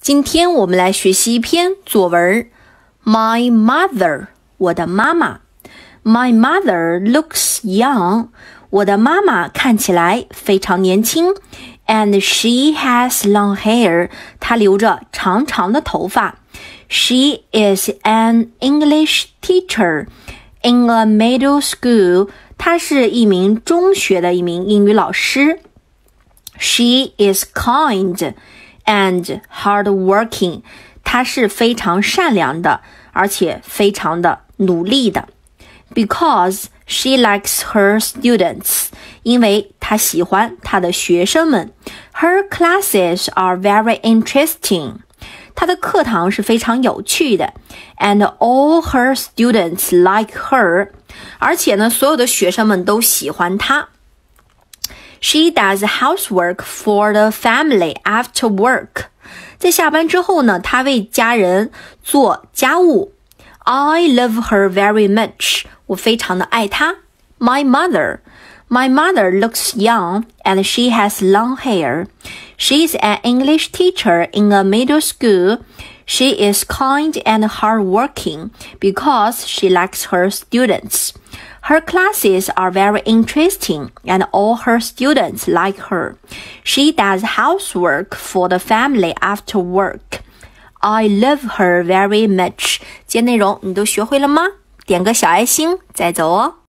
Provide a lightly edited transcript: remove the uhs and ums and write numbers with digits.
今天我们来学习一篇作文 My mother 我的妈妈 My mother looks young 我的妈妈看起来非常年轻 And she has long hair 她留着长长的头发 She is an English teacher in a middle school 她是一名中学的一名英语老师 She is kind and hardworking 她是非常善良的而且非常的努力的 Because she likes her students 因为她喜欢她的学生们 Her classes are very interesting 她的课堂是非常有趣的 And all her students like her 而且呢所有的学生们都喜欢她She does housework for the family after work. 在下班之后呢，她为家人做家务。I love her very much. 我非常的爱她。My mother looks young and she has long hair. She is an English teacher in a middle school. She is kind and hardworking because she likes her students.Her classes are very interesting, and all her students like her. She does housework for the family after work. I love her very much. 今天内容你都学会了吗？点个小爱心，再走哦。